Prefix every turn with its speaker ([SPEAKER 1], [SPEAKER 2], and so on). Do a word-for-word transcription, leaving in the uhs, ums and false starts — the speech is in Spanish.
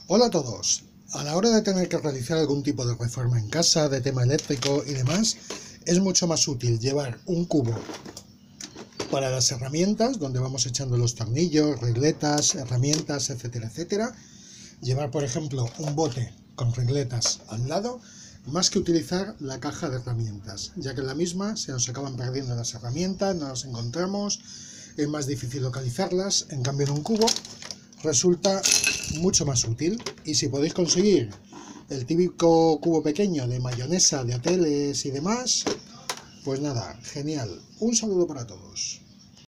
[SPEAKER 1] Hola a todos. A la hora de tener que realizar algún tipo de reforma en casa, de tema eléctrico y demás, es mucho más útil llevar un cubo para las herramientas, donde vamos echando los tornillos, regletas, herramientas, etcétera, etcétera. Llevar, por ejemplo, un bote con regletas al lado, más que utilizar la caja de herramientas, ya que en la misma se nos acaban perdiendo las herramientas, no las encontramos, es más difícil localizarlas. En cambio, en un cubo resulta mucho más útil. Y si podéis conseguir el típico cubo pequeño de mayonesa de hoteles y demás, pues nada, genial. Un saludo para todos.